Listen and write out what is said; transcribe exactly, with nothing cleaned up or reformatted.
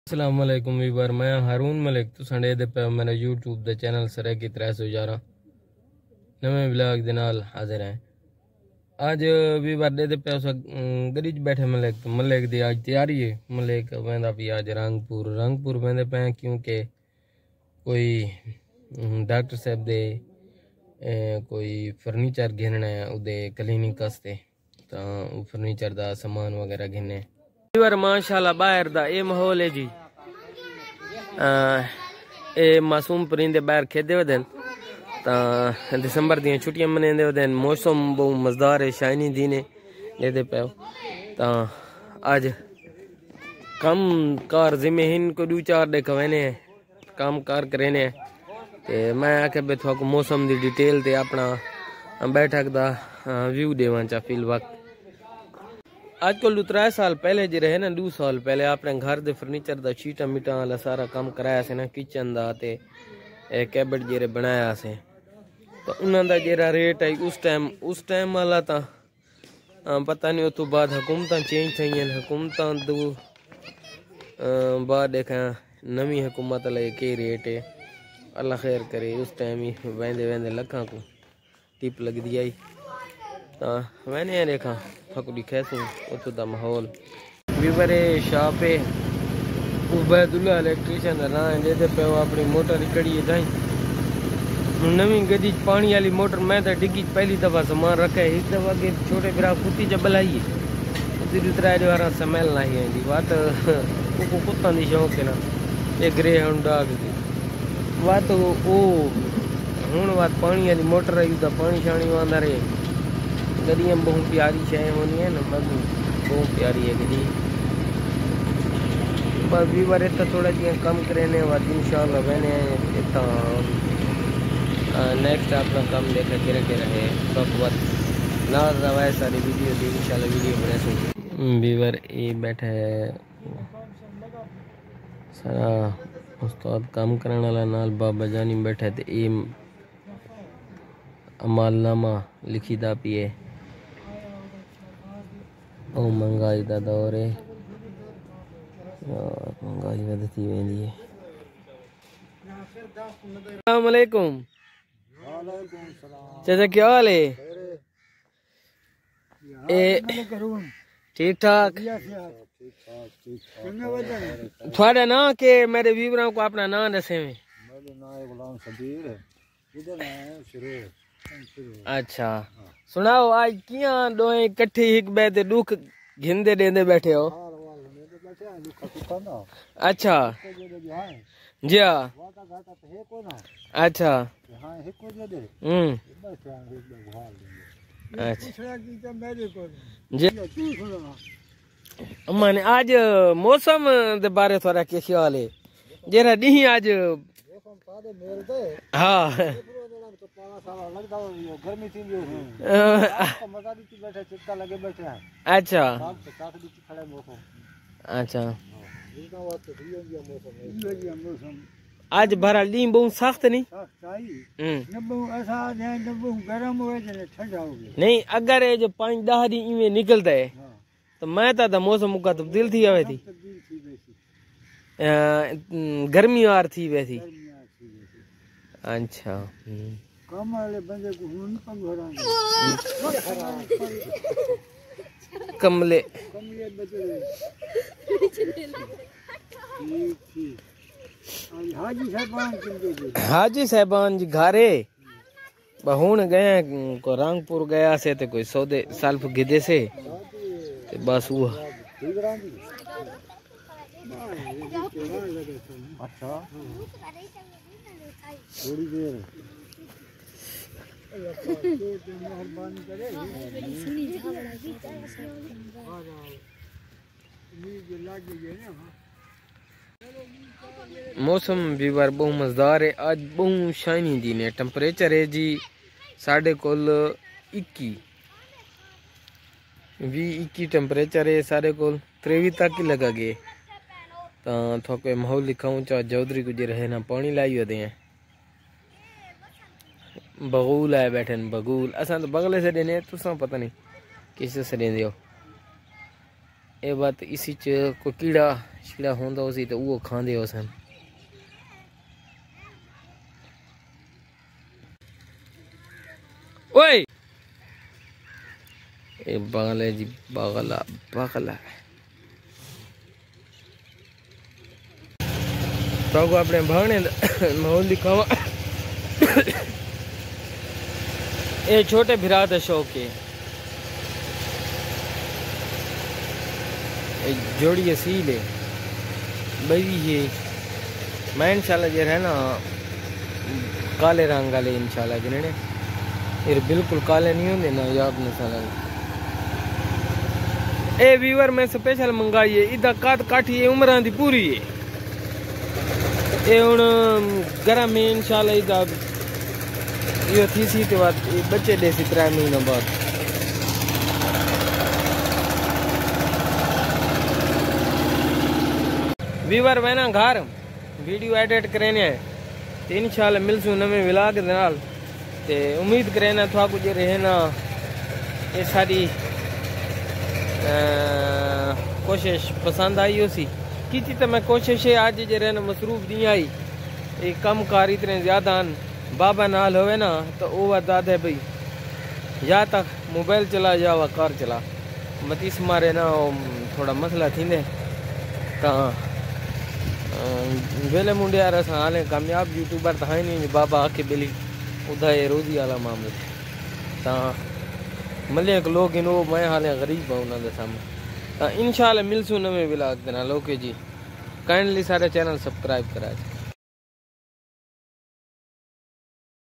अस्सलाम वालेकुम वीवर, मैं हारून मलिक तो संडे दे पे मेरा यूट्यूब दे चैनल सरे की त्रै सौ ग्यारह नवे ब्लॉग दे नाल हाजिर हैं। आज वीवर दे दे पे उस गरीज बैठे मलिक तो मलिक दी आज तैयारी है। मलिक वेंदा भी आज रंगपुर रंगपुर वेंदे पे क्योंकि कोई डॉक्टर साहब दे कोई फर्नीचर घिनना है उदे क्लिनिक वास्ते, तो फर्नीचर दा सामान वगैरह घिने वीवर। माशाल्लाह बाहर दा ये माहौल है जी। ए मासूम परिंदे बाहर खेदे हुए दिन दिसंबर दी छुट्टियां मनाते हुए दिन मौसम बहुत मजेदार है, शाइनी दिन लेते पे तो आज कम कार जिम्मेहीन को दो चार दे कवेने काम कार करेने ते मैं आके बे थोक मौसम दी डिटेल ते अपना बैठक दा व्यू देवां चा फिल वक्त। आज को त्रै साल पहले जो रहे ना दो साल पहले अपने घर दे फर्नीचर दा शीटा मीटा वाला सारा काम कराया से ना, किचन दा ते कैबिनेट जेरे बनाया से, तो उन्हों का जेरा रेट है उस टाइम उस टाइम वाला तो पता नहीं। उस तो बाद हुकूमत चेंज थी, हुकूमत दो बाद देखा नवी हुकूमत वाले के रेट है, अल्लाह खैर करे। उस टाइम ही वेंदे वेंदे लखा को टिप लगती आई तो मैंने देखा थकड़ी खैसू उतो दा माहौल वीवरे शॉप है उबैदुल्ला इलेक्ट्रीशियन का नाम है, जेदे पे अपनी मोटर कड़ी है जाई नवी गदी पानी वाली मोटर। मैं तो डिग्गी पहली दफा सामान रखा है, एक दफा के छोटे बिरा कुत्ती च बलाई है त्रै बार स्मैल ना ही आती बात को कुत्ता की शौक है ना, ये ग्रे हाउंड डॉग की बात वो हूँ बात पानी वाली मोटर आई तो पानी शानी आंदा रहे। गड्डियाँ बहुत प्यारी शह होनी है ना, बस बहुत प्यारी है गड्डी। बस भी बार इतना थोड़ा जिया कम करेने बाद इंशाल्लाह मैंने इतना नेक्स्ट अपना काम देखा केरे के रहे बकवास ना रवाए सारी वीडियो दी इंशाल्लाह वीडियो बने सुन बीवर ये बैठा है सारा उस्ताद काम करने वाला नाल बाबा जानी बैठा है, तो ये अमालनामा लिखी दा पिए। ओ महंगाई का दौर है यार, महंगाई वधती वेंदी है। अस्सलाम वालेकुम चाचा, क्या हाल है? ए ठीक ठाक। थोड़ा ना के मेरे व्यूअरों को अपना नाम दसे में। अच्छा सुनाओ, आज किया दोए कट्ठे एक बैठे दुख घिंदे देंदे बैठे हो? अच्छा जी हाँ, अच्छा हम्म अच्छा जी। मैंने आज मौसम दे बारे थोड़ा क्या ख्याल है जरा डी आज? हाँ अच्छा अच्छा आज भरा डी बहुत सख्त नहीं नहीं, अगर ये जो पाँच दह दी इवें निकलता है तो मैं तो मौसम का तब्दील थी आवे थी गर्मी आर थी वैसी। अच्छा कमले हाजी साहबान जी घारे हूं गए को रंगपुर गया से ते कोई सौदे सल्फ गिदे से ते बस वो थोड़ी देर मौसम भी बार बहुत मजेदार है। आज बहुत शाइनी दिन है, टेम्परेचर है जी साढ़े कोल इक्की भी इक्की टेम्परेचर है, साढ़े कोल त्रेवी तक ही लगा गए। तो थोके माहौल दिखाऊं चाह चौधरी गुजर है ना पानी लाई होते हैं बगूल आए बैठे बगूल असा तो बगले से देने तुसा पता नहीं किस से देंदे हो। ये बात इसी च कोई कीड़ा शीड़ा होंदा उसी तो वो खांदे हो सन। ओए ये बगल है जी, बगला बगला तो अपने भाने माहौल दिखावा। ये छोटे भिरा का शौक है, जोड़ी असील है बड़ी है। मैं इंशाल्लाह जो है ना काले रंग वाले इंशाल्लाह जिन्हें ये बिल्कुल काले नहीं होंगे ना याद नसाला। ए वीवर में स्पेशल मंगाई है इदा काट काठी है उम्र दी पूरी है। ये हुन गरम में इंशाल्लाह इदा यो थी सी ते बाद बच्चे दे सी त्रै महीना बाद। वीवर वैना घर वीडियो एडिट करने तो इंशाल्लाह मिलसूँ नवे विलाग दे नाल। ते उम्मीद करें थोड़ा कुछ रहे ना ये सारी कोशिश पसंद आई हो सी की तो मैं कोशिश है आज जे रहना मसरूफ नहीं आई। ये कम कार इतने ज़्यादा बाबा नाल होवे ना तो वो दाद है भाई या तक मोबाइल चला या वा कार चला मतीस मारे ना थोड़ा मसला थी ने तो वेले मुंडे यार अस हाले कामयाब यूट्यूबर तो है नहीं बाबा आके बिली उदा ये रोजी वाला मामला तो मलिक लोग इन वो मैं हाले गरीब हूँ उन्होंने सामने तो इंशाल्लाह मिलसूँ नवे विलाग देना लोके जी। काइंडली सारे चैनल सब्सक्राइब करा।